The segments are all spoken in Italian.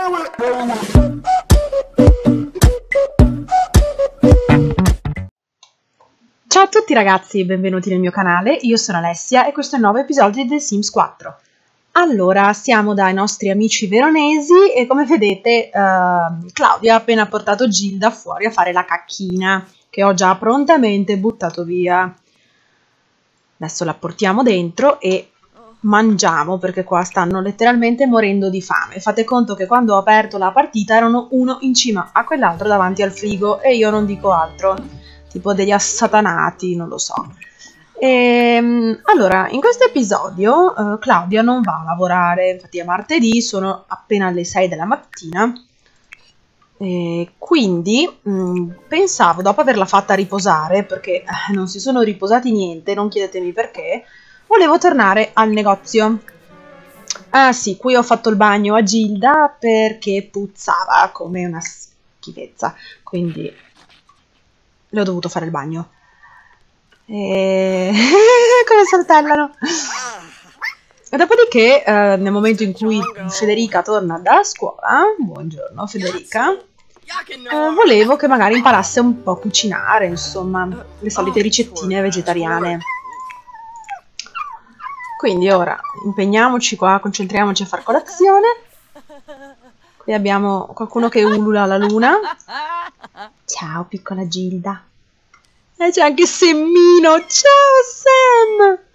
Ciao a tutti ragazzi, benvenuti nel mio canale, io sono Alessia e questo è il nuovo episodio di The Sims 4. Allora, siamo dai nostri amici veronesi e come vedete Claudia ha appena portato Gilda fuori a fare la cacchina, che ho già prontamente buttato via. Adesso la portiamo dentro e mangiamo, perché qua stanno letteralmente morendo di fame. Fate conto che quando ho aperto la partita erano uno in cima a quell'altro davanti al frigo e io non dico altro, tipo degli assatanati, non lo so. Allora, in questo episodio Claudia non va a lavorare, infatti è martedì, sono appena le 6 della mattina, quindi pensavo, dopo averla fatta riposare, perché non si sono riposati niente, non chiedetemi perché, volevo tornare al negozio. Ah sì, qui ho fatto il bagno a Gilda perché puzzava come una schifezza, quindi le ho dovuto fare il bagno. Come saltellano. E dopodiché, nel momento in cui Federica torna da scuola, buongiorno Federica, volevo che magari imparasse un po' a cucinare, insomma, le solite ricettine vegetariane. Quindi ora impegniamoci qua, concentriamoci a far colazione. Qui abbiamo qualcuno che ulula la luna. Ciao piccola Gilda. E c'è anche Semmino. Ciao Sam.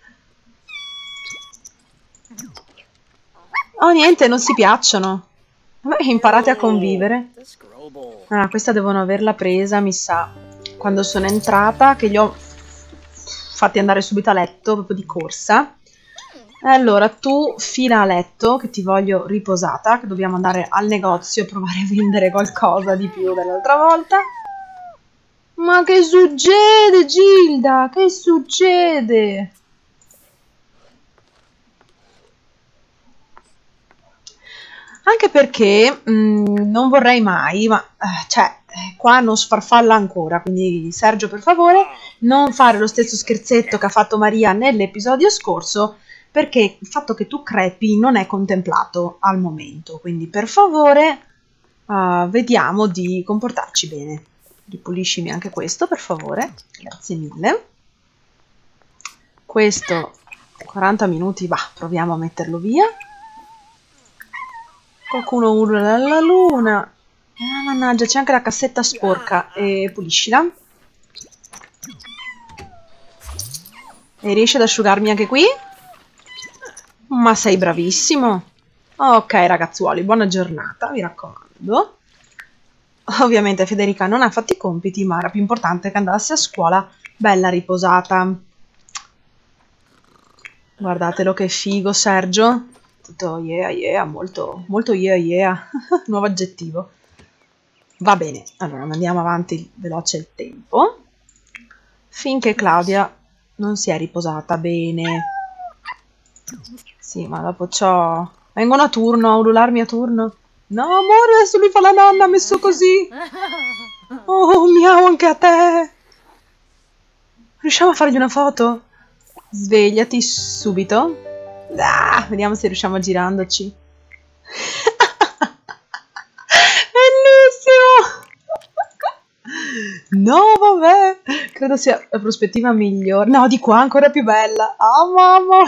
Oh niente, non si piacciono. Vabbè, imparate a convivere. Ah, questa devono averla presa, mi sa, quando sono entrata, che li ho fatti andare subito a letto, proprio di corsa. Allora, tu fila a letto, che ti voglio riposata, che dobbiamo andare al negozio a provare a vendere qualcosa di più dell'altra volta. Ma che succede, Gilda? Che succede? Anche perché non vorrei mai, ma qua non sfarfalla ancora, quindi Sergio per favore non fare lo stesso scherzetto che ha fatto Maria nell'episodio scorso, perché il fatto che tu crepi non è contemplato al momento, quindi per favore vediamo di comportarci bene. Ripuliscimi anche questo per favore, grazie mille. Questo 40 minuti, va, proviamo a metterlo via. Qualcuno urla alla luna. Ah, mannaggia, c'è anche la cassetta sporca. E puliscila. E riesci ad asciugarmi anche qui? Ma sei bravissimo. Ok, ragazzuoli, buona giornata, vi raccomando. Ovviamente Federica non ha fatto i compiti, ma era più importante che andasse a scuola bella riposata. Guardatelo che figo, Sergio. Tutto yeah, yeah, molto, molto yeah, yeah. Nuovo aggettivo. Va bene, allora andiamo avanti veloce il tempo. Finché Claudia non si è riposata bene. Sì, ma dopo ciò... Vengono a turno, a ulularmi a turno. No, amore, adesso lui fa la nonna, messo così. Oh, miau, anche a te. Riusciamo a fargli una foto? Svegliati subito. Ah, vediamo se riusciamo a girandoci. Bellissimo! No, vabbè. Credo sia la prospettiva migliore. No, di qua ancora più bella. Ah, mamma!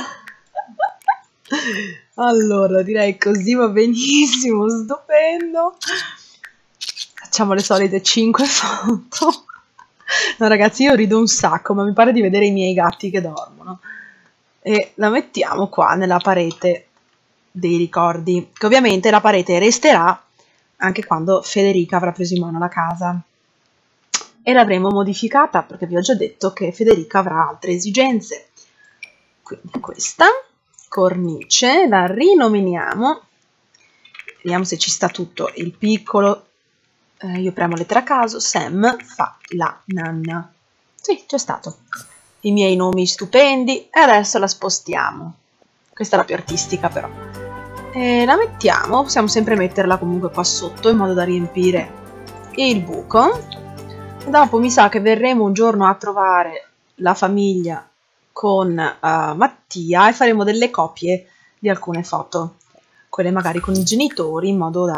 Allora, direi così va benissimo, stupendo. Facciamo le solite 5 foto. No, ragazzi, io rido un sacco, ma mi pare di vedere i miei gatti che dormono. E la mettiamo qua nella parete dei ricordi, che ovviamente la parete resterà anche quando Federica avrà preso in mano la casa. E l'avremo modificata perché vi ho già detto che Federica avrà altre esigenze. Quindi questa cornice la rinominiamo, vediamo se ci sta tutto. Il piccolo, io premo lettera a caso, Sam fa la nanna. Sì, c'è stato. I miei nomi stupendi e adesso la spostiamo. Questa è la più artistica però. E la mettiamo, possiamo sempre metterla comunque qua sotto in modo da riempire il buco. E dopo mi sa che verremo un giorno a trovare la famiglia con Mattia e faremo delle copie di alcune foto, quelle magari con i genitori, in modo da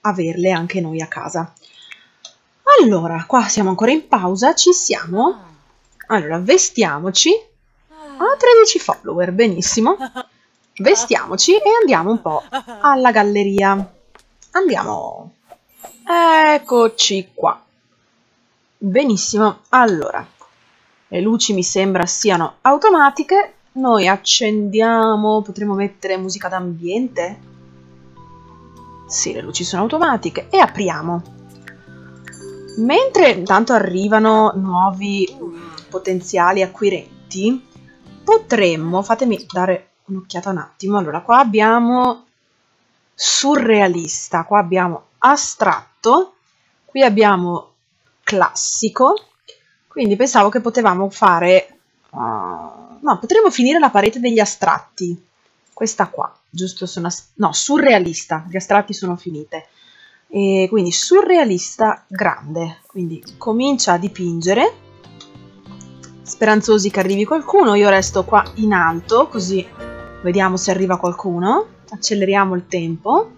averle anche noi a casa. Allora, qua siamo ancora in pausa, ci siamo? Allora, vestiamoci. 13 follower, benissimo. Vestiamoci e andiamo un po' alla galleria. Andiamo. Eccoci qua. Benissimo. Allora, le luci mi sembra siano automatiche. Noi accendiamo, potremmo mettere musica d'ambiente? Sì, le luci sono automatiche e apriamo. Mentre intanto arrivano nuovi potenziali acquirenti, potremmo, fatemi dare un'occhiata un attimo, allora qua abbiamo surrealista, qua abbiamo astratto, qui abbiamo classico, quindi pensavo che potevamo fare, no, potremmo finire la parete degli astratti, questa qua, giusto? No, surrealista, gli astratti sono finite. E quindi surrealista grande, quindi comincia a dipingere, speranzosi che arrivi qualcuno, io resto qua in alto così vediamo se arriva qualcuno, acceleriamo il tempo,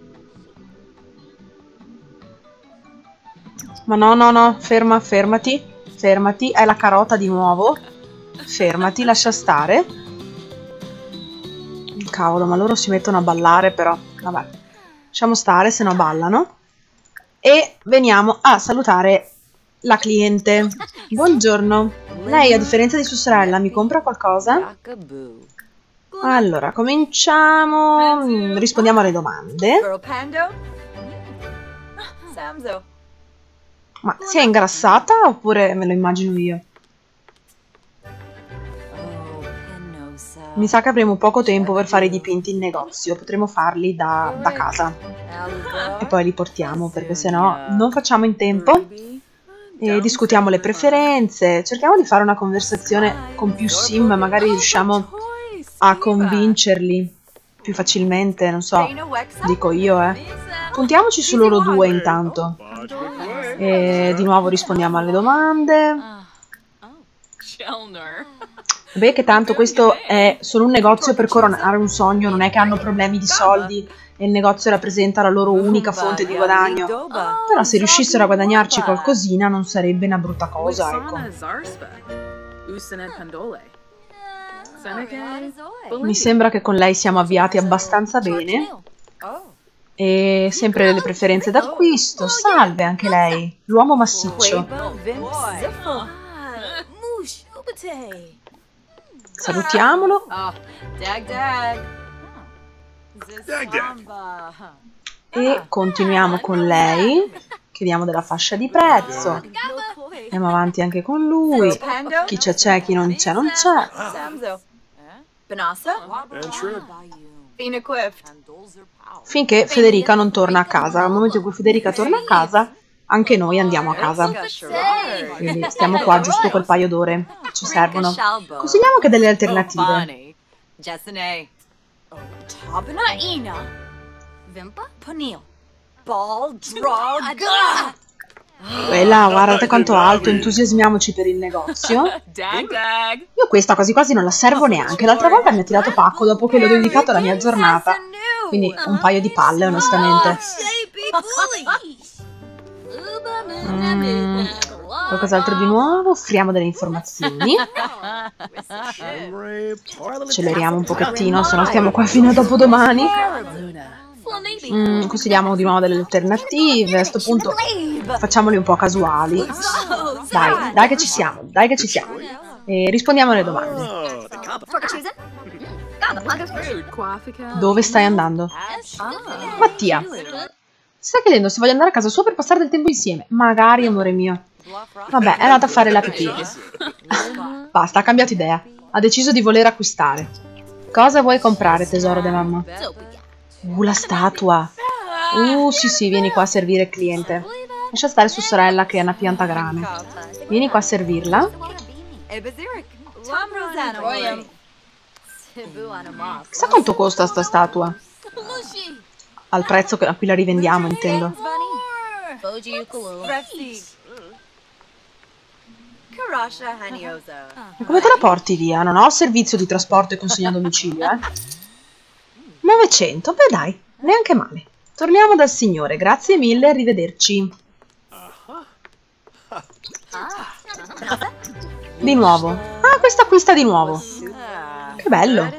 ma no, fermati, è la carota di nuovo, fermati, lascia stare, cavolo, ma loro si mettono a ballare però, vabbè, lasciamo stare se no ballano. E veniamo a salutare la cliente. Buongiorno. Lei, a differenza di sua sorella, mi compra qualcosa? Allora, cominciamo. Rispondiamo alle domande. Ma si è ingrassata oppure me lo immagino io? Mi sa che avremo poco tempo per fare i dipinti in negozio. Potremo farli da casa. E poi li portiamo, perché sennò non facciamo in tempo. E discutiamo le preferenze. Cerchiamo di fare una conversazione con più sim. Magari riusciamo a convincerli più facilmente. Non so, dico io, Puntiamoci su loro due intanto. E di nuovo rispondiamo alle domande. Beh, che tanto questo è solo un negozio per coronare un sogno, non è che hanno problemi di soldi e il negozio rappresenta la loro unica fonte di guadagno. Però se riuscissero a guadagnarci qualcosina non sarebbe una brutta cosa, ecco. Mi sembra che con lei siamo avviati abbastanza bene. E sempre le preferenze d'acquisto. Salve anche lei, l'uomo massiccio. Salutiamolo. E continuiamo con lei. Chiediamo della fascia di prezzo. Andiamo avanti anche con lui. Chi c'è, chi non c'è, non c'è. Finché Federica non torna a casa. Al momento in cui Federica torna a casa, anche noi andiamo a casa. Quindi stiamo qua giusto quel paio d'ore che ci servono. Consigliamo anche delle alternative. Quella, guardate quanto alto, entusiasmiamoci per il negozio. Io questa quasi quasi non la servo neanche. L'altra volta mi ha tirato pacco dopo che l'ho dedicato alla mia giornata. Quindi un paio di palle, onestamente. Qualcos'altro di nuovo? Offriamo delle informazioni. Acceleriamo un pochettino, se no stiamo qua fino a dopodomani. Consigliamo di nuovo delle alternative. A questo punto facciamoli un po' casuali. Dai che ci siamo, E rispondiamo alle domande. Dove stai andando? Mattia. Stai chiedendo se voglio andare a casa sua per passare del tempo insieme. Magari, amore mio. Vabbè, è andata a fare la pipì. Basta, ha cambiato idea. Ha deciso di voler acquistare. Cosa vuoi comprare, tesoro di mamma? La statua. Sì, vieni qua a servire il cliente. Lascia stare sua sorella che è una pianta grane. Vieni qua a servirla. Chissà quanto costa sta statua. Al prezzo a cui la rivendiamo, intendo. E come te la porti via? Non ho servizio di trasporto e consegna a domicilio, 900, beh dai, neanche male. Torniamo dal signore, grazie mille, arrivederci. Di nuovo. Ah, questa acquista di nuovo. Che bello.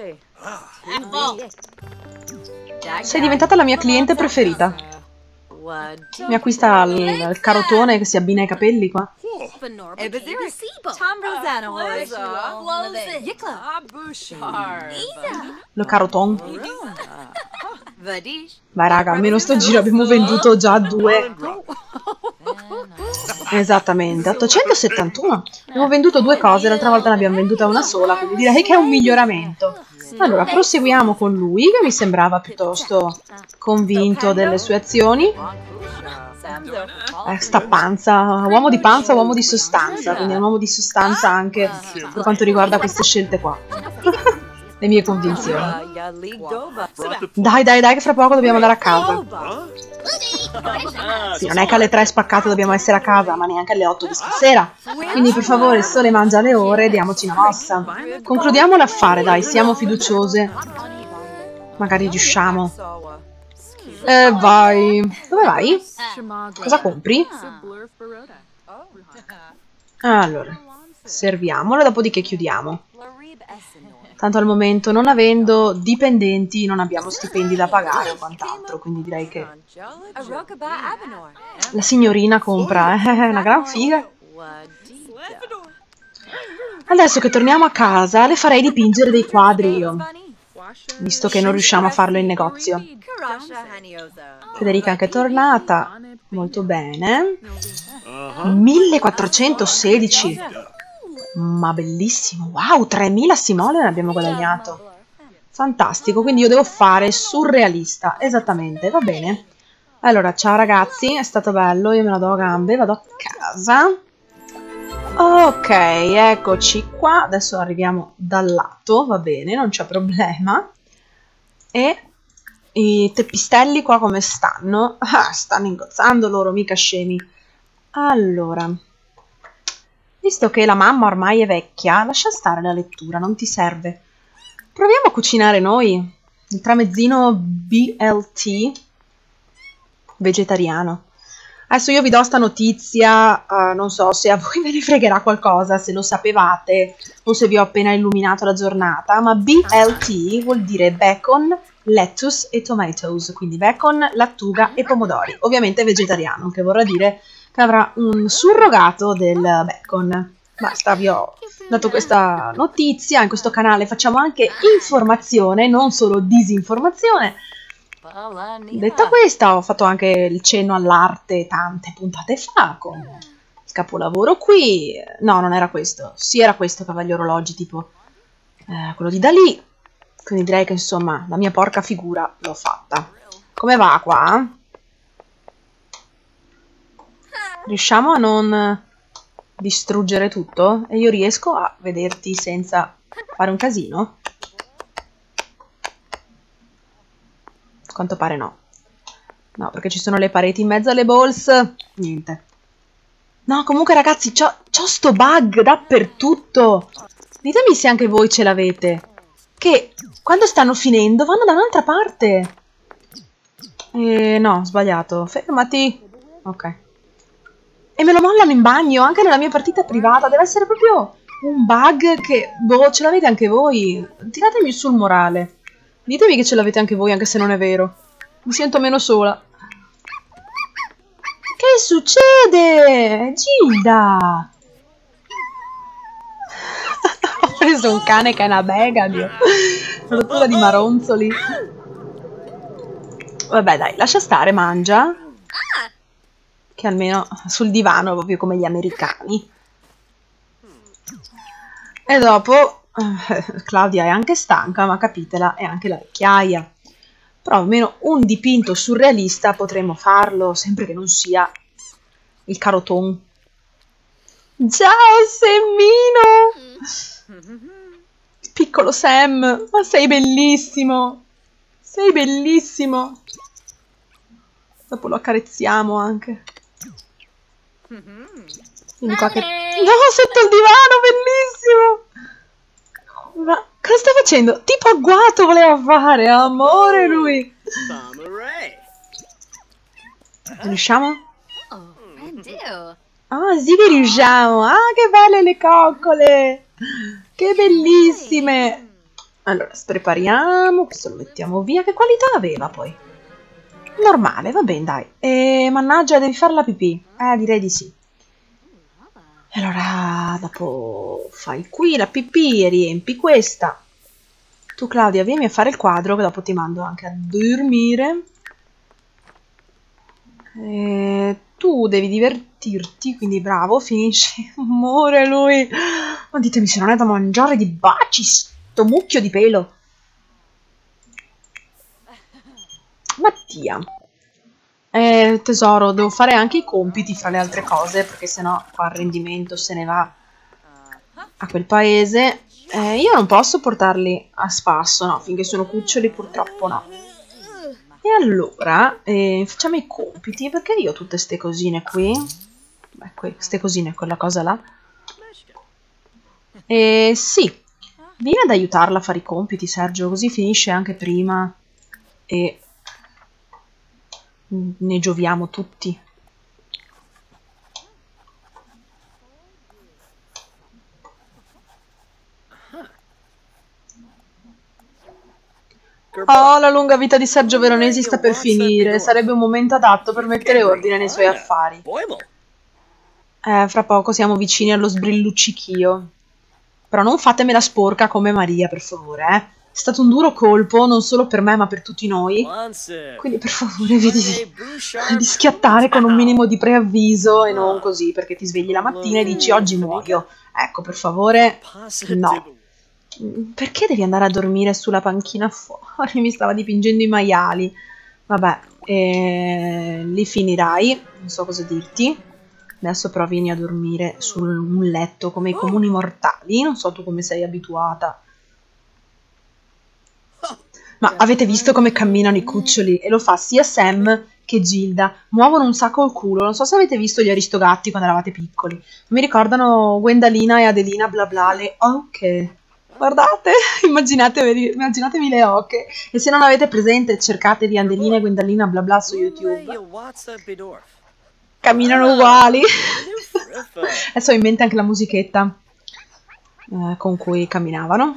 Sei diventata la mia cliente preferita. Mi acquista il carotone che si abbina ai capelli qua. Lo caroton. Vai raga, almeno sto giro abbiamo venduto già 2. Esattamente, 871. Abbiamo venduto 2 cose, l'altra volta ne abbiamo venduta una sola, quindi direi che è un miglioramento. Allora, proseguiamo con lui, che mi sembrava piuttosto convinto delle sue azioni. Sta panza, uomo di panza, uomo di sostanza, quindi è un uomo di sostanza anche per quanto riguarda queste scelte qua. Le mie convinzioni. Dai, che fra poco dobbiamo andare a casa. Sì, non è che alle 3 spaccate dobbiamo essere a casa, ma neanche alle 8 di stasera. Quindi per favore, il sole mangia le ore, diamoci una mossa. Concludiamo l'affare, dai, siamo fiduciose. Magari riusciamo. Vai. Dove vai? Cosa compri? Allora, serviamolo, dopodiché chiudiamo. Tanto al momento, non avendo dipendenti, non abbiamo stipendi da pagare o quant'altro, quindi direi che la signorina compra, è una gran figa. Adesso che torniamo a casa, le farei dipingere dei quadri io, visto che non riusciamo a farlo in negozio. Federica è anche tornata, molto bene. 1416. Ma bellissimo, wow, 3000 simoleon abbiamo guadagnato. Fantastico, quindi io devo fare surrealista, esattamente, va bene. Allora, ciao ragazzi, è stato bello, io me la do a gambe, vado a casa. Ok, eccoci qua, adesso arriviamo dal lato, va bene, non c'è problema. E i teppistelli qua come stanno? Ah, stanno ingozzando loro, mica scemi. Allora... Visto che la mamma ormai è vecchia, lascia stare la lettura, non ti serve. Proviamo a cucinare noi. Il tramezzino BLT vegetariano. Adesso io vi do sta notizia, non so se a voi ve ne fregherà qualcosa, se lo sapevate o se vi ho appena illuminato la giornata, ma BLT vuol dire bacon, lettuce e tomatoes, quindi bacon, lattuga e pomodori. Ovviamente vegetariano, che vorrà dire... che avrà un surrogato del bacon. Basta, vi ho dato questa notizia. In questo canale facciamo anche informazione, non solo disinformazione. Detta questa, ho fatto anche il cenno all'arte tante puntate fa, con il capolavoro qui. No, non era questo. Sì, era questo, Cavaliere Orologi, tipo quello di Dalì. Quindi direi che, insomma, la mia porca figura l'ho fatta. Come va qua? Riusciamo a non distruggere tutto? E io riesco a vederti senza fare un casino? A quanto pare no. No, perché ci sono le pareti in mezzo alle balls. Niente. No, comunque ragazzi, c'ho sto bug dappertutto. Ditemi se anche voi ce l'avete. Che quando stanno finendo vanno da un'altra parte. No, ho sbagliato. Fermati. Ok. E me lo mollano in bagno, anche nella mia partita privata. Deve essere proprio un bug che... Boh, ce l'avete anche voi. Tiratemi sul morale. Ditemi che ce l'avete anche voi, anche se non è vero. Mi sento meno sola. Che succede? Gilda! Ho preso un cane che è una bega, Dio. Rottura di maronzoli. Vabbè, dai, lascia stare, mangia. Che almeno sul divano, proprio come gli americani. E dopo Claudia è anche stanca, ma capitela, è anche la vecchiaia. Però almeno un dipinto surrealista potremmo farlo, sempre che non sia il caroton. Ciao Semmino! Piccolo Sam, ma sei bellissimo! Sei bellissimo! Dopo lo accarezziamo anche. Vieni qua che... No, sotto il divano, bellissimo! Ma cosa sta facendo? Tipo agguato voleva fare, amore lui! Riusciamo? Ah, sì che riusciamo! Ah, che belle le coccole! Che bellissime! Allora, sprepariamo, questo lo mettiamo via. Che qualità aveva poi? Normale, va bene, dai. Mannaggia, devi fare la pipì. Direi di sì. Allora, dopo fai qui la pipì e riempi questa. Tu, Claudia, vieni a fare il quadro, che dopo ti mando anche a dormire. Tu devi divertirti, quindi bravo, finisci. Amore, lui. Ma ditemi se non è da mangiare di baci, sto mucchio di pelo. Mattia. Tesoro, devo fare anche i compiti fra le altre cose, perché sennò qua il rendimento se ne va a quel paese. Io non posso portarli a spasso, no, finché sono cuccioli purtroppo no. E allora, facciamo i compiti, perché io ho tutte ste cosine qui. Beh, queste cosine, quella cosa là. Sì, vieni ad aiutarla a fare i compiti, Sergio, così finisce anche prima e ne gioviamo tutti. Oh, la lunga vita di Sergio Veronesi sta per finire. Sarebbe un momento adatto per mettere ordine nei suoi affari. Fra poco siamo vicini allo sbrilluccichio. Però non fatemela sporca come Maria, per favore, eh. È stato un duro colpo, non solo per me, ma per tutti noi. Quindi, per favore, vedi di schiattare con un minimo di preavviso e non così, perché ti svegli la mattina e dici oggi muoio. Ecco, per favore, no. Perché devi andare a dormire sulla panchina fuori? Mi stava dipingendo i maiali. Vabbè, lì finirai, non so cosa dirti. Adesso però vieni a dormire su un letto come i comuni mortali. Non so tu come sei abituata. Ma avete visto come camminano i cuccioli? E lo fa sia Sam che Gilda. Muovono un sacco il culo. Non so se avete visto gli Aristogatti quando eravate piccoli. Mi ricordano Gwendalina e Adelina bla bla, le oche. Guardate, immaginatevi le oche. E se non avete presente, cercatevi Adelina e Gwendalina bla bla su YouTube. Camminano uguali. Adesso ho in mente anche la musichetta con cui camminavano.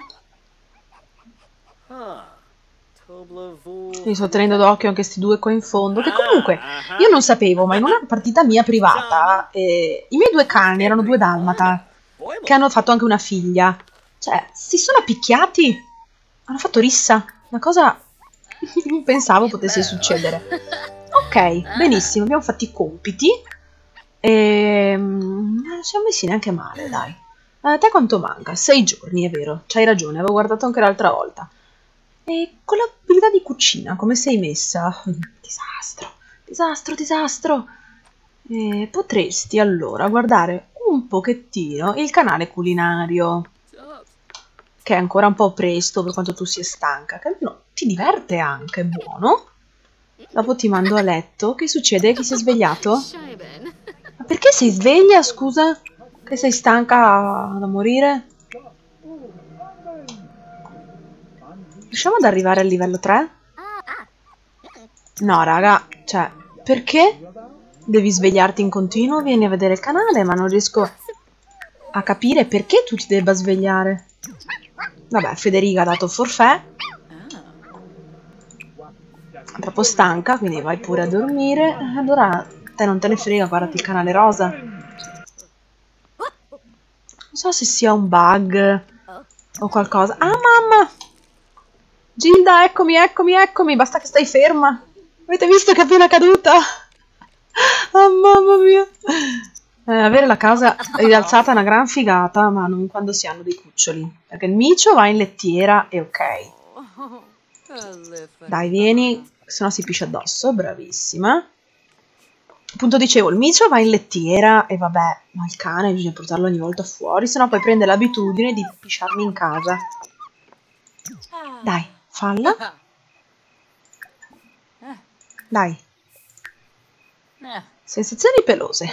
Mi sto tenendo d'occhio anche questi due qua in fondo, che comunque io non sapevo, ma in una partita mia privata i miei due cani erano due dalmata che hanno fatto anche una figlia. Cioè, si sono picchiati, hanno fatto rissa, una cosa non pensavo potesse succedere. Ok, benissimo, abbiamo fatto i compiti e non siamo messi neanche male, dai. A te quanto manca? 6 giorni, è vero, c'hai ragione, avevo guardato anche l'altra volta. E con l'abilità di cucina, come sei messa? Disastro, disastro, disastro. Potresti allora guardare un pochettino il canale culinario, che è ancora un po' presto per quanto tu sia stanca, che no, ti diverte anche, è buono. Dopo ti mando a letto. Che succede? Chi si è svegliato? Ma perché sei sveglia, scusa? Che sei stanca da morire? Riusciamo ad arrivare al livello 3? No, raga, cioè, perché devi svegliarti in continuo? Vieni a vedere il canale, ma non riesco a capire perché tu ti debba svegliare. Vabbè, Federica ha dato forfait. È troppo stanca, quindi vai pure a dormire. Allora, te non te ne frega, guardati il canale rosa. Non so se sia un bug o qualcosa. Ah, mamma! Gilda, eccomi, eccomi, eccomi. Basta che stai ferma. Avete visto che è appena caduta? Oh, mamma mia. Avere la casa rialzata è una gran figata, ma non quando si hanno dei cuccioli. Perché il micio va in lettiera e ok. Dai, vieni, se no si piscia addosso. Bravissima. Appunto dicevo, il micio va in lettiera e vabbè, ma il cane bisogna portarlo ogni volta fuori, se no poi prende l'abitudine di pisciarmi in casa. Dai, falla. Dai. Sensazioni pelose.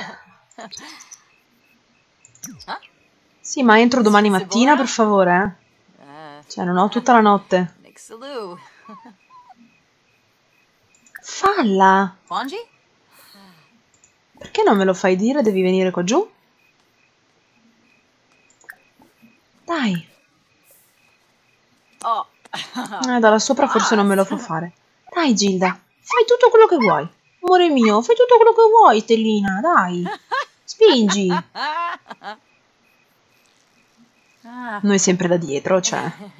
Sì, ma entro domani mattina, per favore, Cioè, non ho tutta la notte. Falla. Perché non me lo fai dire? Devi venire qua giù? Dai. Dalla sopra forse non me lo fa fare. Dai, Gilda, fai tutto quello che vuoi. Amore mio, fai tutto quello che vuoi, Stellina, dai. Spingi. Noi sempre da dietro, cioè.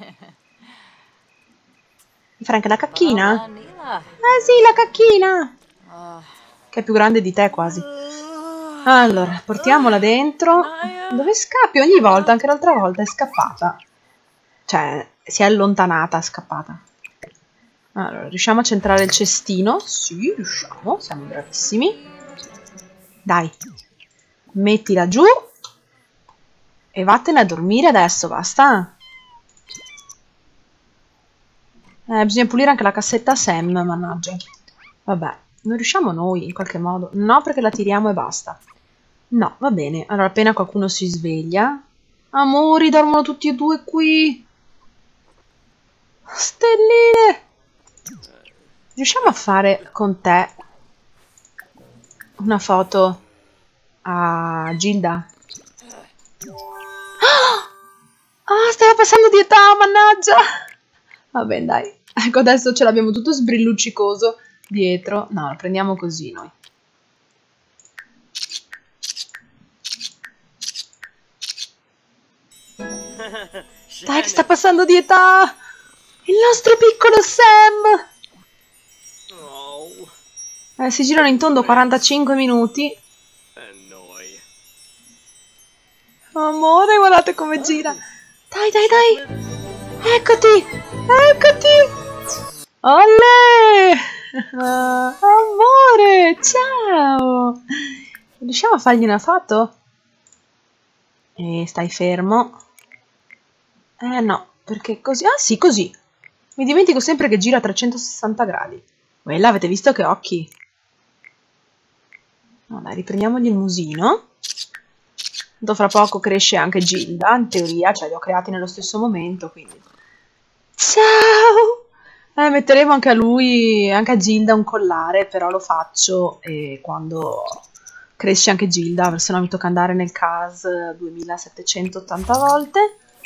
Mi fai anche la cacchina? Sì, la cacchina. Che è più grande di te quasi. Allora, portiamola dentro. Dove scappi ogni volta? Anche l'altra volta è scappata. Cioè, si è allontanata, è scappata. Allora, riusciamo a centrare il cestino? Sì, riusciamo, siamo bravissimi. Dai, mettila giù. E vattene a dormire adesso, basta. Bisogna pulire anche la cassetta Sam, mannaggia. Vabbè, non riusciamo noi in qualche modo. No, perché la tiriamo e basta. No, va bene. Allora, appena qualcuno si sveglia... Amori, dormono tutti e due qui. Stelline! Riusciamo a fare con te una foto a Gilda? Ah, stava passando di età, mannaggia! Vabbè, dai. Ecco, adesso ce l'abbiamo tutto sbrilluccicoso dietro. No, lo prendiamo così noi. Dai, che sta passando di età! Il nostro piccolo Sam! Si girano in tondo 45 minuti. Amore, guardate come gira. Dai, dai, dai. Eccoti. Eccoti. Olè. Amore, ciao. Riusciamo a fargli una foto? Stai fermo. No, perché così... Ah, sì, così. Mi dimentico sempre che gira a 360 gradi. Quella, avete visto che occhi? No, dai, riprendiamogli il musino. Fra poco cresce anche Gilda, in teoria, cioè li ho creati nello stesso momento, quindi... Ciao! Metteremo anche a lui, anche a Gilda un collare, però lo faccio quando cresce anche Gilda, se no mi tocca andare nel CAS 2780 volte.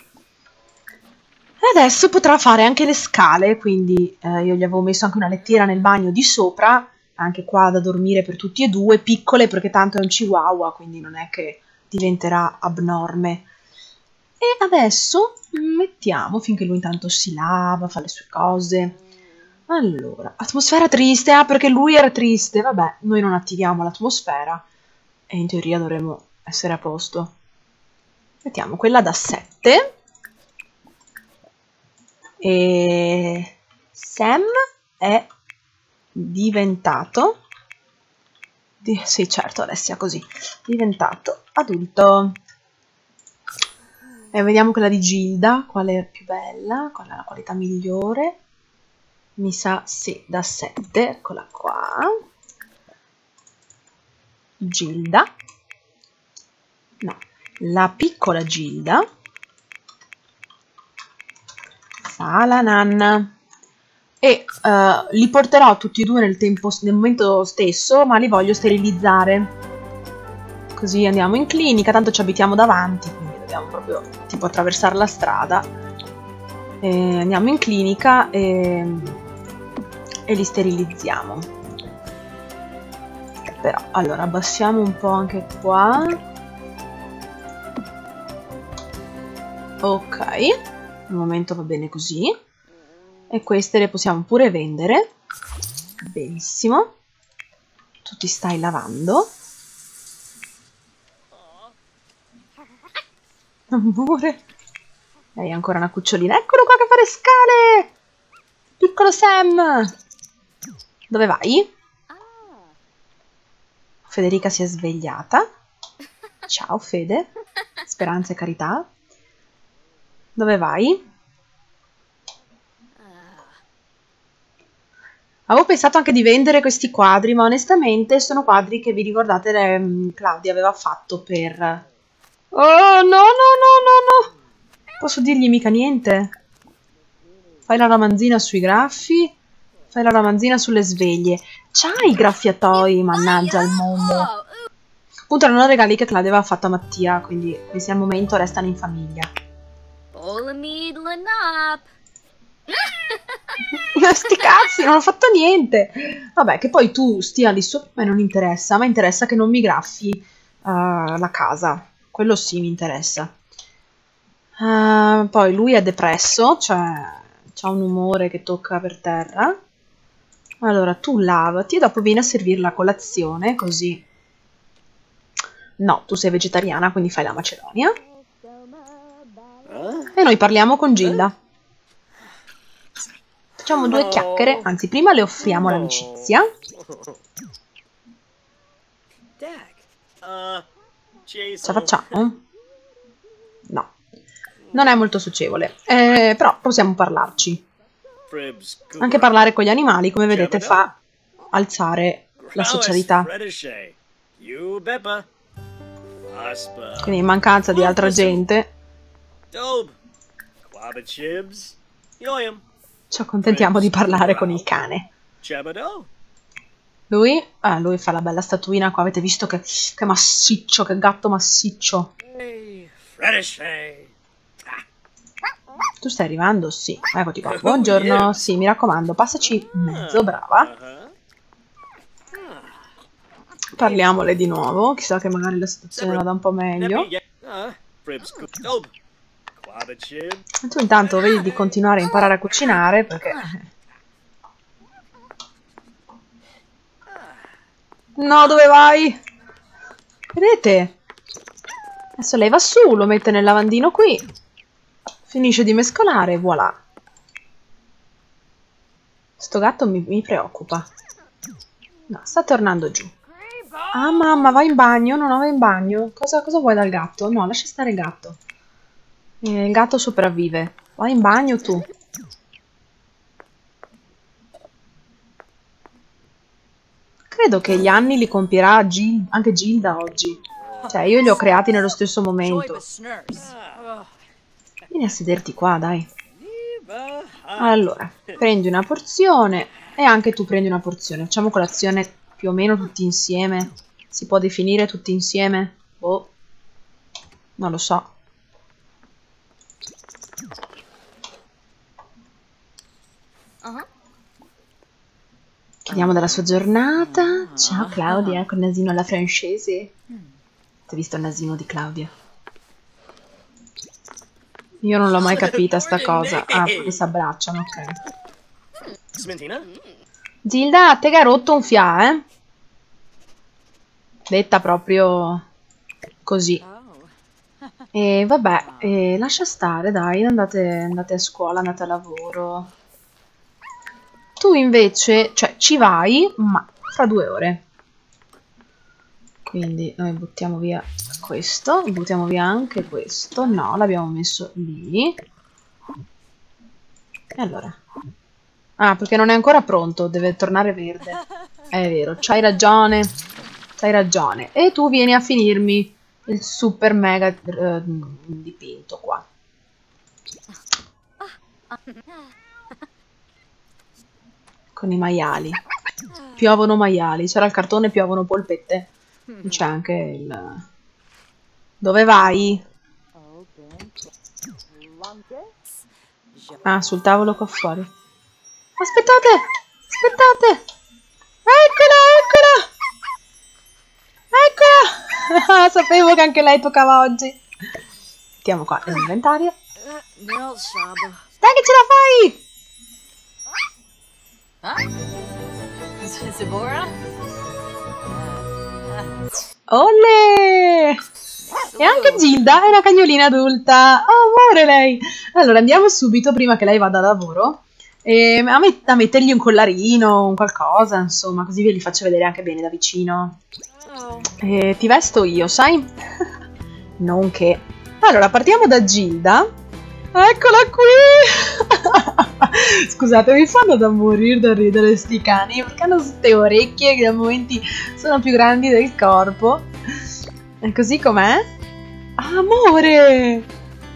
E adesso potrà fare anche le scale, quindi io gli avevo messo anche una lettiera nel bagno di sopra, anche qua da dormire per tutti e due, piccole perché tanto è un chihuahua, quindi non è che diventerà abnorme. E adesso mettiamo, finché lui intanto si lava, fa le sue cose. Allora, atmosfera triste, perché lui era triste, vabbè, noi non attiviamo l'atmosfera e in teoria dovremmo essere a posto. Mettiamo quella da 7. E Sam è diventato... Sì, certo, Alessia, così. Diventato adulto. E vediamo quella di Gilda, quale è più bella, qual è la qualità migliore. Mi sa, sì, da 7, eccola qua. Gilda. No, la piccola Gilda fa la nanna. E li porterò tutti e due nel momento stesso, ma li voglio sterilizzare. Così andiamo in clinica, tanto ci abitiamo davanti, quindi dobbiamo proprio tipo attraversare la strada. Andiamo in clinica e li sterilizziamo. Però, allora, abbassiamo un po' anche qua. Ok, al momento va bene così. E queste le possiamo pure vendere. Benissimo. Tu ti stai lavando. Amore. Lei è ancora una cucciolina. Eccolo qua che fa le scale. Piccolo Sam. Dove vai? Federica si è svegliata. Ciao Fede. Speranza e carità. Dove vai? Avevo pensato anche di vendere questi quadri, ma onestamente sono quadri che vi ricordate Claudia aveva fatto per... Oh, no, no, no, no, no! Posso dirgli mica niente? Fai la ramanzina sui graffi, fai la ramanzina sulle sveglie. C'hai i graffiatoi, mannaggia al mondo! Appunto erano regali che Claudia aveva fatto a Mattia, quindi questi al momento restano in famiglia. Sti cazzi, non ho fatto niente. Vabbè, che poi tu stia lì sopra, a me non interessa. A me interessa che non mi graffi la casa. Quello sì mi interessa. Poi lui è depresso, cioè c'ha un umore che tocca per terra. Allora tu lavati e dopo vieni a servire la colazione, così. No, tu sei vegetariana, quindi fai la macedonia. E noi parliamo con Gilda. Facciamo due chiacchiere, anzi prima le offriamo l'amicizia. Ce la facciamo? No, non è molto socievole, però possiamo parlarci. Anche parlare con gli animali, come vedete, fa alzare la socialità. Quindi in mancanza di altra gente ci accontentiamo di parlare con il cane. Lui fa la bella statuina qua, avete visto che massiccio, che gatto massiccio. Tu stai arrivando? Sì, eccoti qua. Buongiorno, sì, mi raccomando, passaci in mezzo, brava. Parliamole di nuovo, chissà che magari la situazione vada un po' meglio. Tu intanto vedi di continuare a imparare a cucinare, perché... No, dove vai? Vedete? Adesso lei va su, lo mette nel lavandino qui, finisce di mescolare e voilà. Sto gatto mi preoccupa. No, sta tornando giù. Ah, mamma, vai in bagno? No, vai in bagno. Cosa vuoi dal gatto? No, lascia stare il gatto. Il gatto sopravvive. Vai in bagno tu. Credo che gli anni li compierà anche Gilda oggi. Cioè, io li ho creati nello stesso momento. Vieni a sederti qua, dai. Allora, prendi una porzione e anche tu prendi una porzione. Facciamo colazione più o meno tutti insieme. Si può definire tutti insieme? Boh. Non lo so. Chiediamo della sua giornata. Ciao Claudia, col nasino alla francese. Hai visto il nasino di Claudia? Io non l'ho mai capita sta cosa. Ah, perché si abbracciano, ok. Gilda, te che ha rotto un fià, eh? Detta proprio così. E vabbè, lascia stare, dai, andate a scuola, andate a lavoro. Tu invece, cioè, ci vai, ma fra 2 ore. Quindi noi buttiamo via questo, buttiamo via anche questo. No, l'abbiamo messo lì. E allora? Ah, perché non è ancora pronto, deve tornare verde. È vero, c'hai ragione. C'hai ragione. E tu vieni a finirmi il super mega dipinto qua. Con i maiali. Piovono maiali. C'era il cartone, piovono polpette. C'è anche il... Dove vai? Ah, sul tavolo qua fuori. Aspettate! Aspettate! Eccola, eccola! Eccola! Sapevo che anche lei toccava oggi. Mettiamo qua nell'inventario. Dai che ce la fai! Olè! E anche Gilda è una cagnolina adulta. Oh, amore lei! Allora andiamo subito, prima che lei vada a lavoro, a mettergli un collarino, un qualcosa, insomma, così ve li faccio vedere anche bene da vicino. Ti vesto io, sai? Non che... Allora, partiamo da Gilda. Eccola qui! Scusate, mi fanno da morire da ridere sti cani, perché hanno queste orecchie che a momenti sono più grandi del corpo. E così com'è? Amore!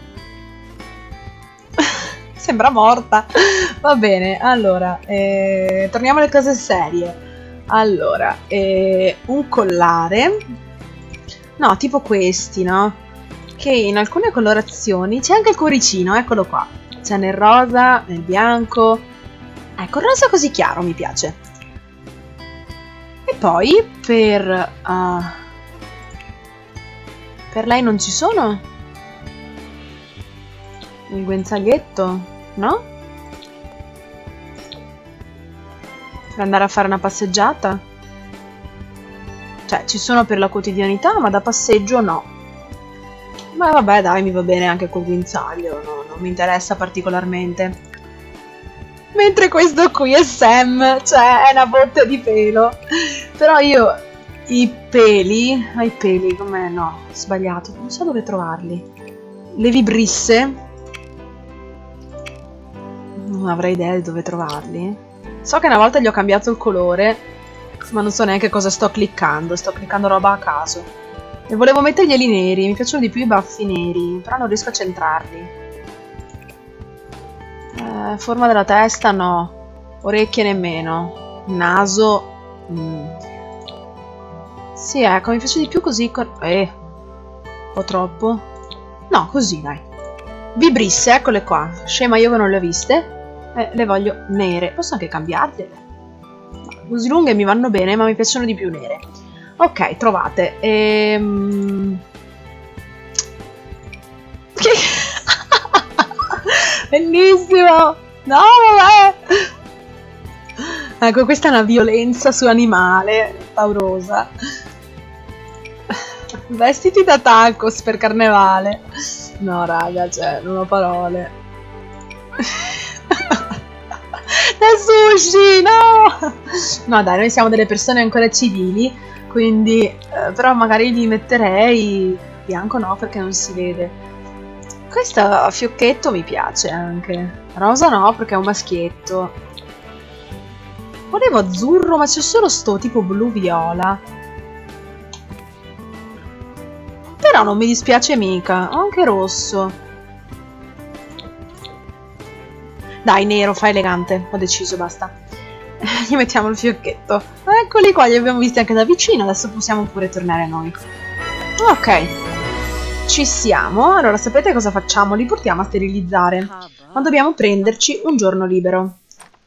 Sembra morta. Va bene, allora, torniamo alle cose serie. Allora, un collare. No, tipo questi, no? Che in alcune colorazioni c'è anche il cuoricino, eccolo qua. C'è nel rosa, nel bianco. Ecco, il rosa così chiaro mi piace. E poi per lei non ci sono? Il guinzaglietto, no? Per andare a fare una passeggiata? Cioè, ci sono per la quotidianità, ma da passeggio no. Ma vabbè, dai, mi va bene anche col guinzaglio, no, non mi interessa particolarmente. Mentre questo qui è Sam, cioè è una botte di pelo. Però io i peli, come no, ho sbagliato, non so dove trovarli. Le vibrisse, non avrei idea di dove trovarli. So che una volta gli ho cambiato il colore, ma non so neanche cosa sto cliccando roba a caso. E volevo metterglieli neri, mi piacciono di più i baffi neri, però non riesco a centrarli. Forma della testa no, orecchie nemmeno, naso sì, ecco, mi piace di più così un po' troppo. No, così dai. Vibrisse, eccole qua, scema io che non le ho viste, le voglio nere, posso anche cambiarle. Così lunghe mi vanno bene, ma mi piacciono di più nere. Ok, trovate. Bellissimo! No, vabbè! Ecco, questa è una violenza su animale, paurosa. Vestiti da tacos per carnevale. No, raga, cioè, non ho parole. Da sushi, no! No, dai, noi siamo delle persone ancora civili, quindi... però magari li metterei... Bianco no, perché non si vede. Questo a fiocchetto mi piace anche. Rosa no, perché è un maschietto. Volevo azzurro, ma c'è solo sto tipo blu-viola. Però non mi dispiace mica. Ho anche rosso. Dai, nero, fa elegante. Ho deciso, basta. Gli mettiamo il fiocchetto. Eccoli qua, li abbiamo visti anche da vicino. Adesso possiamo pure tornare noi. Ok. Ci siamo, allora sapete cosa facciamo? Li portiamo a sterilizzare, ma dobbiamo prenderci un giorno libero.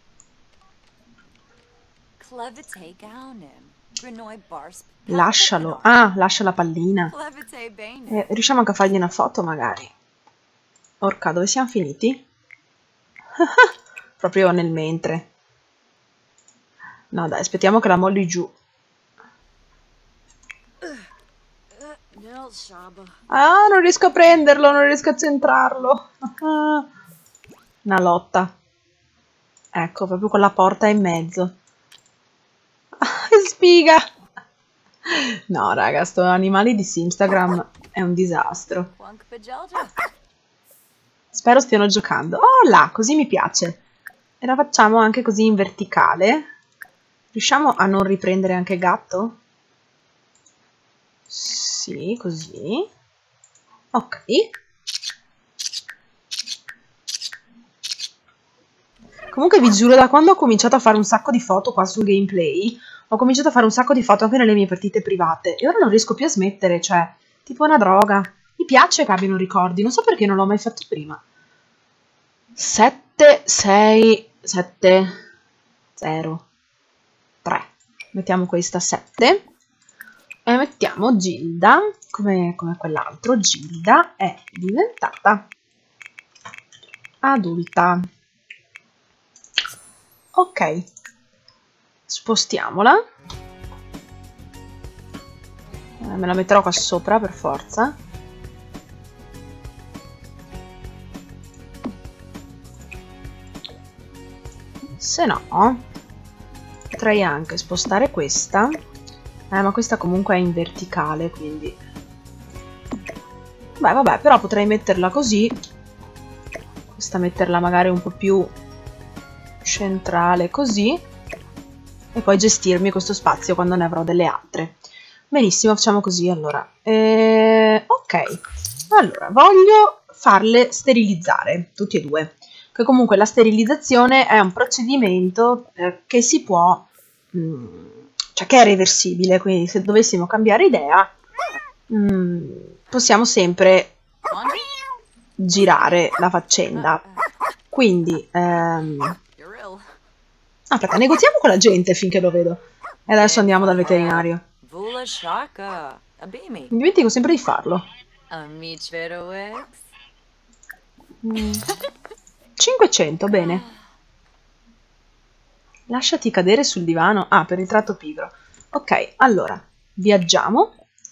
Lascialo, lascia la pallina. Riusciamo anche a fargli una foto magari. Orca, dove siamo finiti? Proprio nel mentre. No dai, aspettiamo che la molli giù. Ah, non riesco a prenderlo, non riesco a centrarlo. Una lotta. Ecco, proprio con la porta in mezzo. Sfiga! No, raga, sto animali di Simstagram è un disastro. Spero stiano giocando. Oh là, così mi piace. E la facciamo anche così in verticale. Riusciamo a non riprendere anche gatto? Sì, così. Ok. Comunque vi giuro, da quando ho cominciato a fare un sacco di foto qua sul gameplay, ho cominciato a fare un sacco di foto anche nelle mie partite private. E ora non riesco più a smettere, cioè, tipo una droga. Mi piace che abbiano ricordi, non so perché non l'ho mai fatto prima. 7, 6, 7, 0, 3. Mettiamo questa 7. E mettiamo Gilda, come quell'altro. Gilda è diventata adulta. Ok, spostiamola. Me la metterò qua sopra per forza. Se no, potrei anche spostare questa. Ma questa comunque è in verticale, quindi... Beh, vabbè, però potrei metterla così. Questa metterla magari un po' più centrale, così. E poi gestirmi questo spazio quando ne avrò delle altre. Benissimo, facciamo così, allora. Ok. Allora, voglio farle sterilizzare, tutti e due. Che comunque la sterilizzazione è un procedimento che si può... cioè che è reversibile, quindi se dovessimo cambiare idea possiamo sempre girare la faccenda. Quindi, aspetta, negoziamo con la gente finché lo vedo. E adesso andiamo dal veterinario. Mi dimentico sempre di farlo. 500, bene. Lasciati cadere sul divano. Ah, per il tratto pigro. Ok, allora, viaggiamo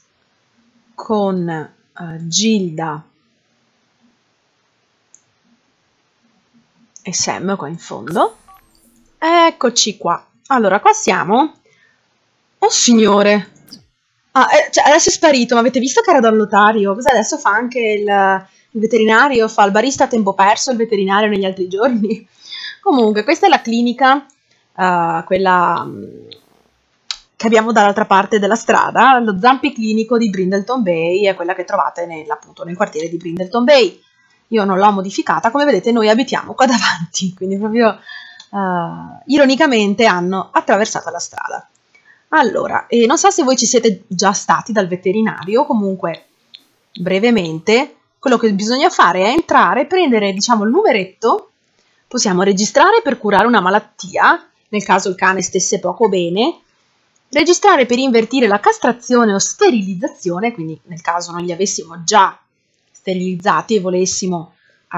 con Gilda e Sam qua in fondo. Eccoci qua. Allora, qua siamo. Oh signore. Ah, cioè, adesso è sparito, ma avete visto che era dal notario? Cos'è? Adesso fa anche il veterinario, fa il barista a tempo perso, il veterinario negli altri giorni. Comunque, questa è la clinica, quella che abbiamo dall'altra parte della strada, lo Zampi Clinico di Brindleton Bay, è quella che trovate appunto nel quartiere di Brindleton Bay. Io non l'ho modificata, come vedete noi abitiamo qua davanti, quindi proprio ironicamente hanno attraversato la strada. Allora, non so se voi ci siete già stati dal veterinario, comunque brevemente quello che bisogna fare è entrare, prendere diciamo il numeretto, possiamo registrare per curare una malattia, nel caso il cane stesse poco bene, registrare per invertire la castrazione o sterilizzazione, quindi nel caso non li avessimo già sterilizzati e volessimo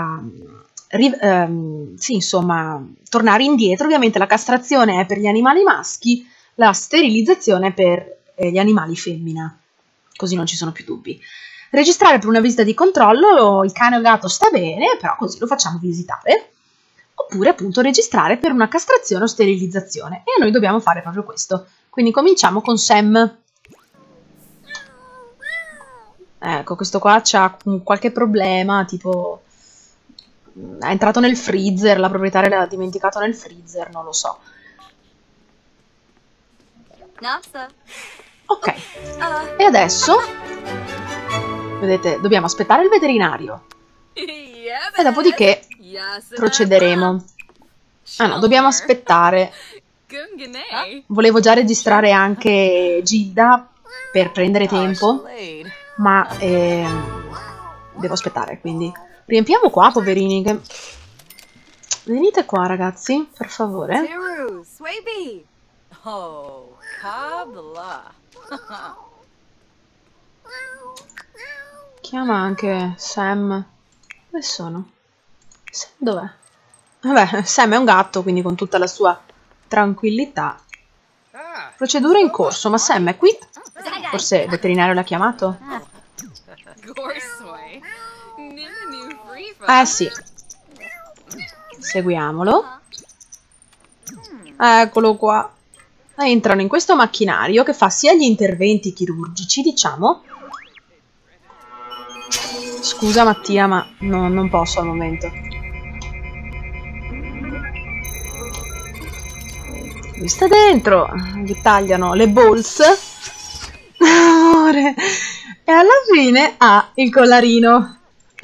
sì, insomma, tornare indietro. Ovviamente la castrazione è per gli animali maschi, la sterilizzazione per gli animali femmina, così non ci sono più dubbi. Registrare per una visita di controllo, il cane o il gatto sta bene, però così lo facciamo visitare, oppure appunto registrare per una castrazione o sterilizzazione, e noi dobbiamo fare proprio questo. Quindi cominciamo con Sam. Ecco, questo qua c'ha qualche problema, tipo è entrato nel freezer, la proprietaria l'ha dimenticato nel freezer, non lo so. Ok, e adesso, vedete, dobbiamo aspettare il veterinario e dopodiché procederemo. Ah no, dobbiamo aspettare. Volevo già registrare anche Gilda per prendere tempo, ma devo aspettare, quindi riempiamo qua, poverini. Venite qua, ragazzi, per favore. Chiama anche Sam. Dove sono? Sam dov'è? Vabbè, Sam è un gatto, quindi con tutta la sua tranquillità. Procedura in corso, ma Sam è qui? Forse il veterinario l'ha chiamato? Sì. Seguiamolo. Eccolo qua. Entrano in questo macchinario che fa sia gli interventi chirurgici, diciamo. Scusa Mattia, ma non posso al momento. Lui sta dentro, gli tagliano le balls. Amore. E alla fine ha il collarino.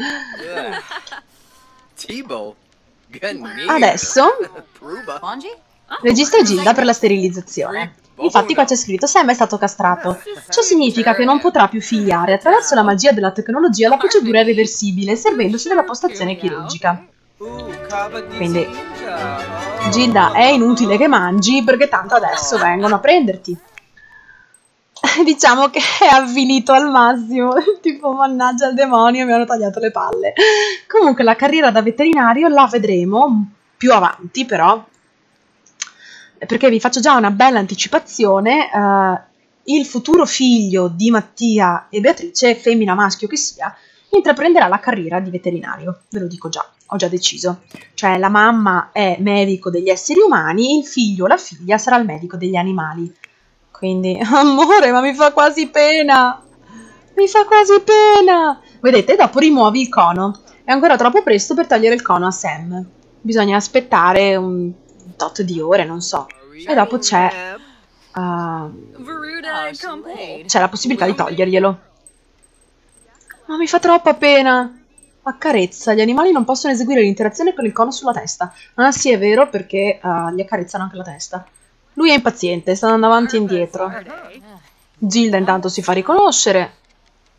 Adesso registra Gilda per la sterilizzazione. Infatti qua c'è scritto: Sam è stato castrato. Ciò significa che non potrà più figliare. Attraverso la magia della tecnologia la procedura è reversibile, servendosi della postazione chirurgica. Quindi Gilda è inutile che mangi, perché tanto adesso vengono a prenderti. Diciamo che è avvilito al massimo, tipo mannaggia il demonio, mi hanno tagliato le palle. Comunque la carriera da veterinario la vedremo più avanti, però, perché vi faccio già una bella anticipazione. Il futuro figlio di Mattia e Beatrice, femmina maschio che sia, intraprenderà la carriera di veterinario, ve lo dico già, ho già deciso. Cioè la mamma è medico degli esseri umani, il figlio o la figlia sarà il medico degli animali. Quindi, amore, ma mi fa quasi pena! Mi fa quasi pena! Vedete, dopo rimuovi il cono. È ancora troppo presto per togliere il cono a Sam. Bisogna aspettare un tot di ore, non so. E dopo c'è la possibilità di toglierglielo. Ma mi fa troppa pena! Accarezza. Gli animali non possono eseguire l'interazione con il cono sulla testa. Ah sì, è vero, perché gli accarezzano anche la testa. Lui è impaziente, sta andando avanti e indietro. Gilda intanto si fa riconoscere.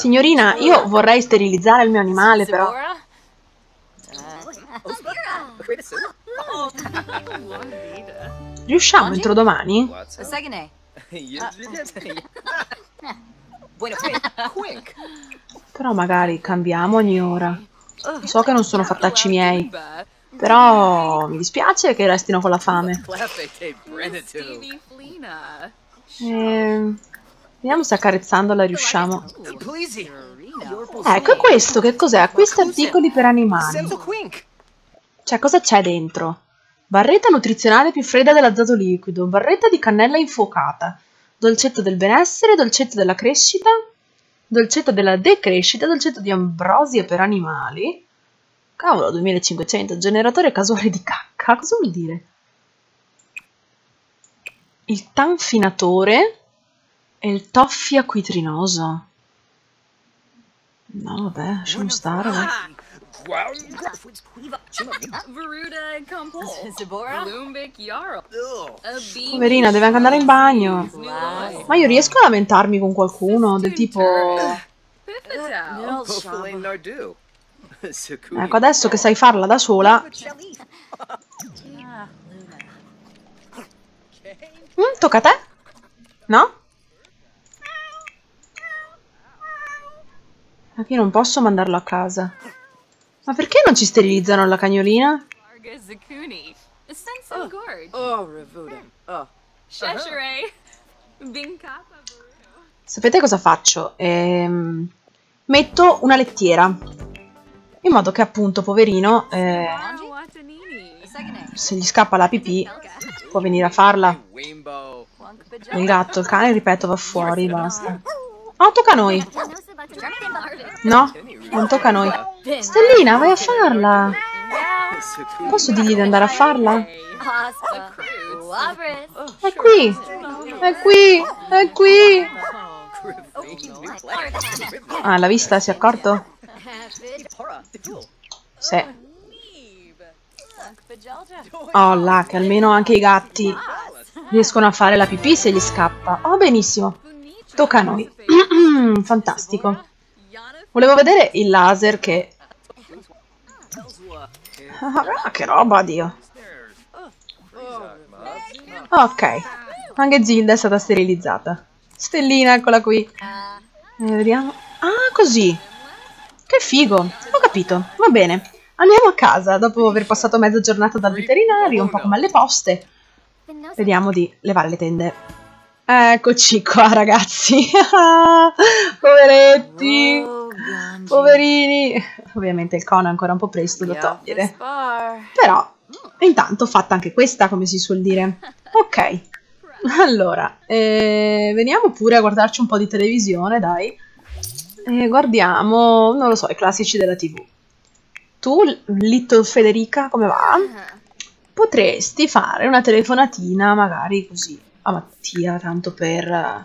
Signorina, io vorrei sterilizzare il mio animale, però. Riusciamo entro domani? Però magari cambiamo ogni ora. So che non sono fattacci miei, però mi dispiace che restino con la fame. Vediamo se accarezzandola riusciamo. Ecco, è questo, che cos'è? Acquista articoli per animali. Cioè, cosa c'è dentro? Barretta nutrizionale più fredda dell'azoto liquido, barretta di cannella infuocata, dolcetto del benessere, dolcetto della crescita, dolcetto della decrescita, dolcetto di ambrosia per animali. Cavolo, 2500, generatore casuale di cacca, cosa vuol dire? Il tanfinatore e il toffee acquitrinoso. No, vabbè, lasciamo stare. Poverina, deve anche andare in bagno. Ma io riesco a lamentarmi con qualcuno? Del tipo... Ecco, adesso che sai farla da sola... Tocca a te? No? Ma io non posso mandarlo a casa. Ma perché non ci sterilizzano la cagnolina? Sapete cosa faccio? Metto una lettiera. In modo che appunto, poverino, se gli scappa la pipì, può venire a farla. Il gatto, il cane, ripeto, va fuori, basta. Oh, tocca a noi. No, non tocca a noi. Stellina, vai a farla. Posso dirgli di andare a farla? È qui. È qui. È qui. Ah, l'ha vista? Si è accorto? Sì. Oh, là, che almeno anche i gatti riescono a fare la pipì se gli scappa. Oh, benissimo. Tocca a noi. Fantastico. Volevo vedere il laser che... Ah, che roba, Dio. Ok. Anche Zilda è stata sterilizzata. Stellina, eccola qui. Vediamo. Ah, così. Che figo. Ho capito. Va bene. Andiamo a casa, dopo aver passato mezza giornata dal veterinario, un po' come alle poste. Vediamo di levare le tende. Eccoci qua, ragazzi. Poveretti. Poverini. Ovviamente il cono è ancora un po' presto da togliere. Però, intanto fatta anche questa, come si suol dire. Ok. Allora, veniamo pure a guardarci un po' di televisione, dai. Guardiamo, non lo so, i classici della TV. Tu, Little Federica, come va? Potresti fare una telefonatina, magari così, a Mattia, tanto per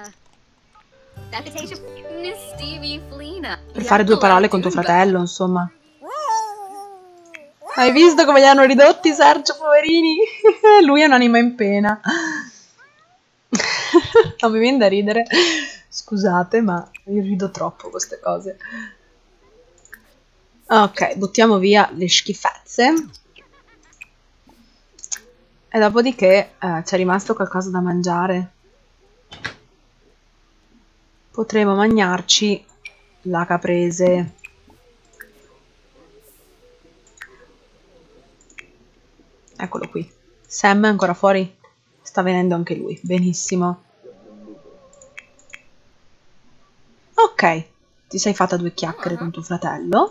fare due parole con tuo fratello, insomma. Hai visto come li hanno ridotti, Sergio, poverini? Lui è un'anima in pena. Non mi viene da ridere. Scusate, ma io rido troppo queste cose. Ok, buttiamo via le schifezze. E dopodiché c'è rimasto qualcosa da mangiare. Potremo mangiarci la caprese. Eccolo qui. Sam è ancora fuori? Sta venendo anche lui. Benissimo. Ok. Ti sei fatta due chiacchiere con tuo fratello.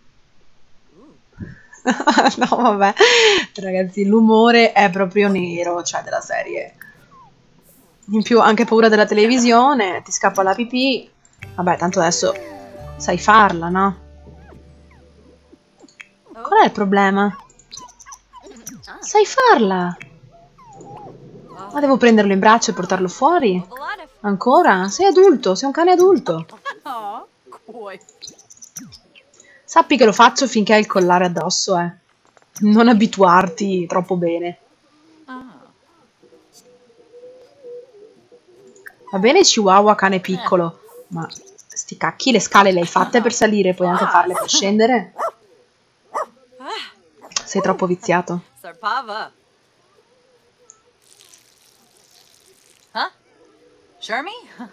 No, vabbè. Ragazzi, l'umore è proprio nero, cioè della serie. In più anche paura della televisione, ti scappa la pipì. Vabbè, tanto adesso sai farla, no? Qual è il problema? Sai farla! Ma devo prenderlo in braccio e portarlo fuori? Ancora? Sei adulto, sei un cane adulto. Sappi che lo faccio finché hai il collare addosso, eh. Non abituarti troppo bene. Va bene Chihuahua cane piccolo, ma sti Sti cacchi, le scale le hai fatte per salire, puoi anche farle per scendere? Sei troppo viziato. Sarpava. Huh? Shermy?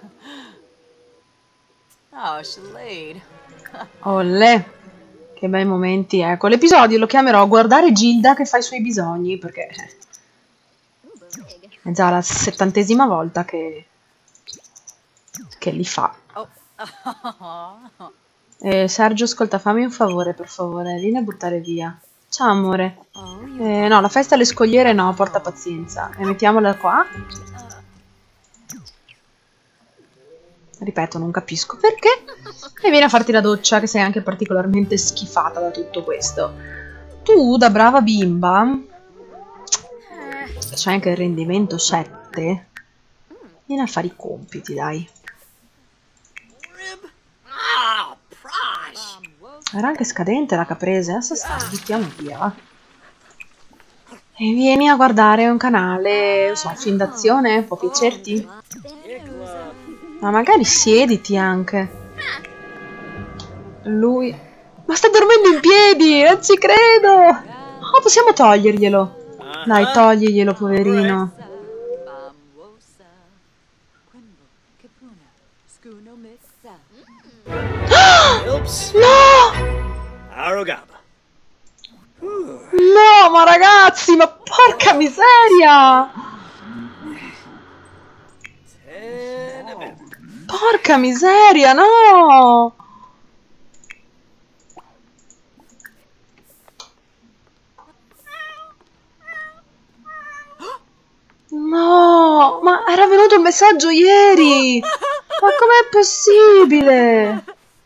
Oh, Shalade. Olè, che bei momenti, ecco. L'episodio lo chiamerò Guardare Gilda che fa i suoi bisogni, perché è già la 70ª volta che li fa. Oh. Sergio, ascolta, fammi un favore, per favore, vieni a buttare via. Ciao, amore. No, la festa alle scogliere no, porta pazienza. E mettiamola qua. Ripeto, non capisco perché. E vieni a farti la doccia, che sei anche particolarmente schifata da tutto questo. Tu, da brava bimba, c'hai anche il rendimento 7. Vieni a fare i compiti, dai. Era anche scadente la caprese, adesso buttiamo via, va. E vieni a guardare un canale, non so, film d'azione, può piacerti? Ma magari siediti anche. Lui... Ma sta dormendo in piedi, non ci credo! Oh, possiamo toglierglielo. Dai, togliglielo, poverino. No! No, ma ragazzi, ma porca miseria! Porca miseria, no! No, ma era venuto un messaggio ieri! Ma com'è possibile?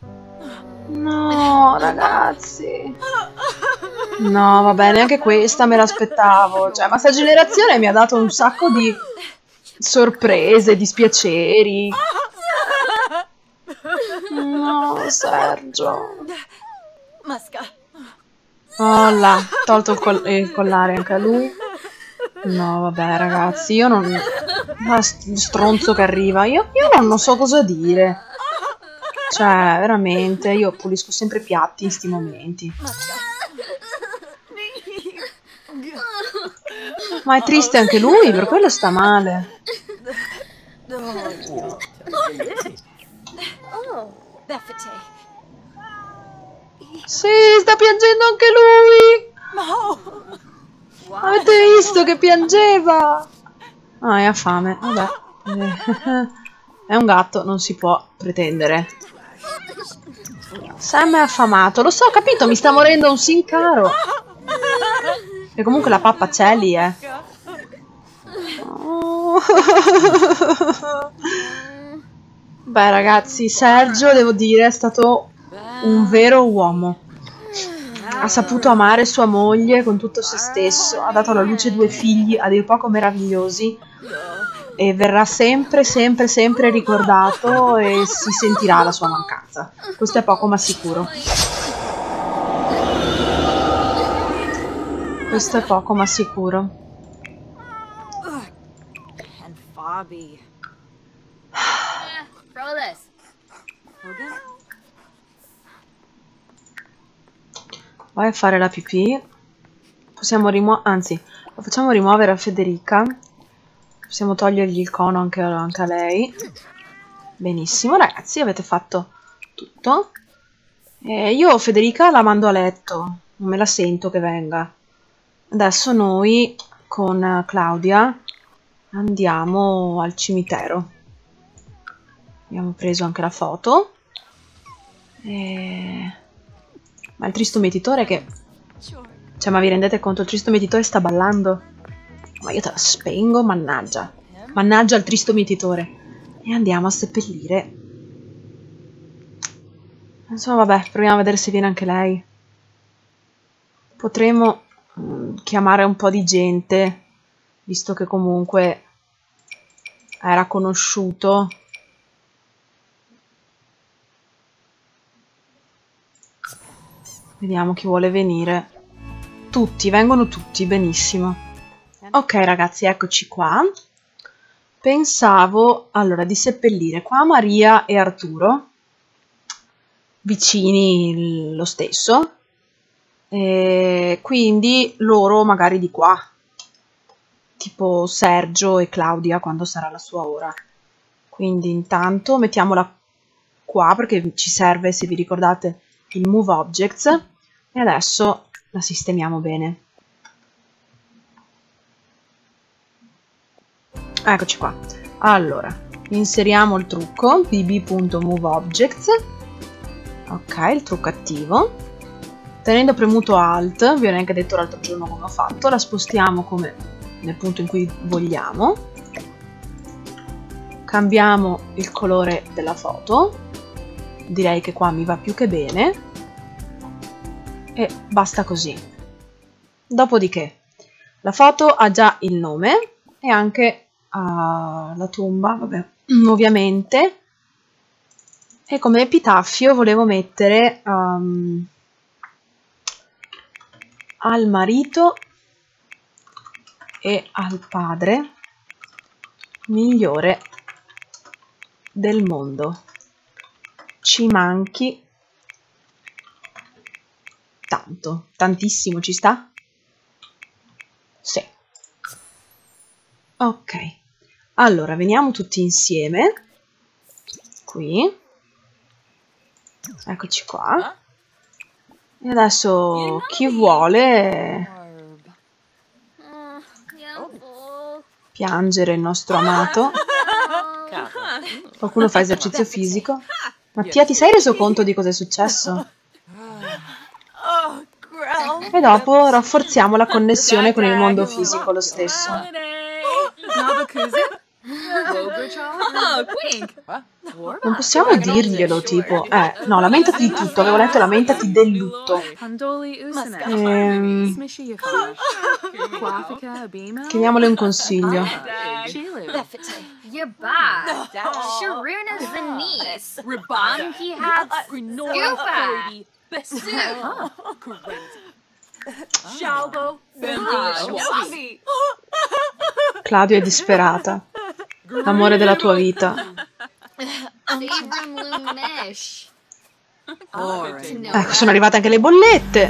No, ragazzi. No, vabbè, neanche questa me l'aspettavo. Cioè, ma sta generazione mi ha dato un sacco di sorprese, dispiaceri. No, Sergio. Oh là, tolto il collare anche a lui. No, vabbè, ragazzi, io non... Ma stronzo che arriva, io non so cosa dire. Cioè, veramente, io pulisco sempre i piatti in sti momenti. Ma è triste anche lui, per quello sta male. Sì, sta piangendo anche lui! Avete visto che piangeva? Ah, ha fame, vabbè. È un gatto, non si può pretendere. Sam è affamato, lo so, ho capito, mi sta morendo un sincaro. E comunque la pappa c'è lì, Oh. Beh, ragazzi, Sergio, devo dire, è stato un vero uomo. Ha saputo amare sua moglie con tutto se stesso, ha dato alla luce 2 figli a dir poco meravigliosi e verrà sempre, sempre, sempre ricordato e si sentirà la sua mancanza. Questo è poco ma sicuro. Questo è poco ma sicuro. Vai a fare la pipì. Possiamo rimuovere, anzi, lo facciamo rimuovere a Federica. Possiamo togliergli il cono anche a lei. Benissimo, ragazzi, avete fatto tutto. Io Federica la mando a letto. Non me la sento che venga. Adesso noi con Claudia andiamo al cimitero. Abbiamo preso anche la foto. Ma il tristo mietitore che... Cioè, ma vi rendete conto? Il tristo mietitore sta ballando. Ma io te la spengo, mannaggia. Mannaggia il tristo mietitore. E andiamo a seppellire. Insomma, vabbè, proviamo a vedere se viene anche lei. Potremmo chiamare un po' di gente, visto che comunque era conosciuto. Vediamo chi vuole venire. Tutti, vengono tutti, benissimo. Ok ragazzi, eccoci qua. Pensavo, allora, di seppellire qua Maria e Arturo. vicini lo stesso, e quindi loro magari di qua, tipo Sergio e Claudia quando sarà la sua ora. Quindi intanto mettiamola qua perché ci serve, se vi ricordate, il Move Objects, e adesso la sistemiamo bene. Eccoci qua. Allora, inseriamo il trucco bb.moveObjects. Ok, il trucco attivo. Tenendo premuto Alt, vi ho neanche detto l'altro giorno come ho fatto, la spostiamo come nel punto in cui vogliamo. Cambiamo il colore della foto. Direi che qua mi va più che bene. E basta così. Dopodiché, la foto ha già il nome e anche la tomba, vabbè, ovviamente, e come epitaffio volevo mettere al marito e al padre migliore del mondo. Ci manchi tanto, tantissimo, ci sta? Sì. Ok. Allora, veniamo tutti insieme, qui, eccoci qua, e adesso chi vuole piangere il nostro amato, qualcuno fa esercizio fisico. Mattia, ti sei reso conto di cosa è successo? E dopo rafforziamo la connessione con il mondo fisico lo stesso. Non possiamo dirglielo, tipo, no, lamentati di tutto, avevo letto lamentati del lutto. Chiediamole un consiglio. Claudia è disperata. L'amore della tua vita. Ecco, sono arrivate anche le bollette.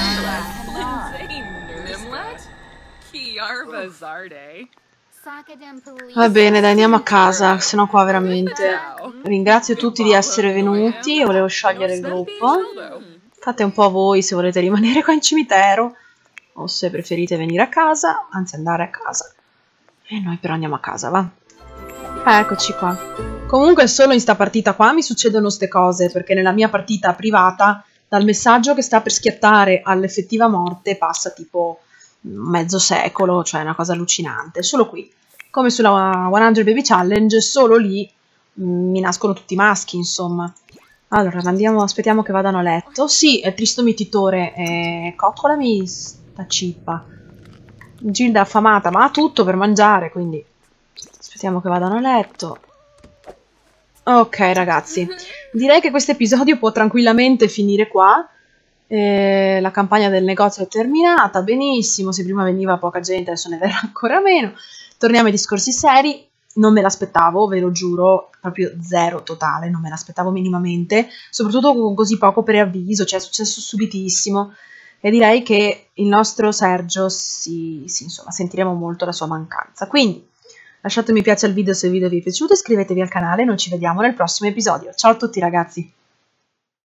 Va bene, dai, andiamo a casa, sennò qua veramente. Ringrazio tutti di essere venuti. Io volevo sciogliere il gruppo. Fate un po' voi se volete rimanere qua in cimitero o se preferite venire a casa, anzi andare a casa. E noi però andiamo a casa, va? Eccoci qua. Comunque solo in sta partita qua mi succedono ste cose, perché nella mia partita privata dal messaggio che sta per schiattare all'effettiva morte passa tipo mezzo secolo, cioè una cosa allucinante. Solo qui, come sulla 100 Baby Challenge, solo lì mi nascono tutti maschi, insomma. Allora, andiamo, aspettiamo che vadano a letto. Sì, è tristo mititore, coccolami sta cippa. Gilda è affamata, ma ha tutto per mangiare, quindi aspettiamo che vadano a letto. Ok, ragazzi, direi che questo episodio può tranquillamente finire qua. La campagna del negozio è terminata, benissimo. Se prima veniva poca gente, adesso ne verrà ancora meno. Torniamo ai discorsi seri. Non me l'aspettavo, ve lo giuro, proprio zero totale, non me l'aspettavo minimamente, soprattutto con così poco preavviso, cioè è successo subitissimo. E direi che il nostro Sergio insomma, sentiremo molto la sua mancanza. Quindi lasciate un mi piace al video se il video vi è piaciuto, iscrivetevi al canale e noi ci vediamo nel prossimo episodio. Ciao a tutti ragazzi!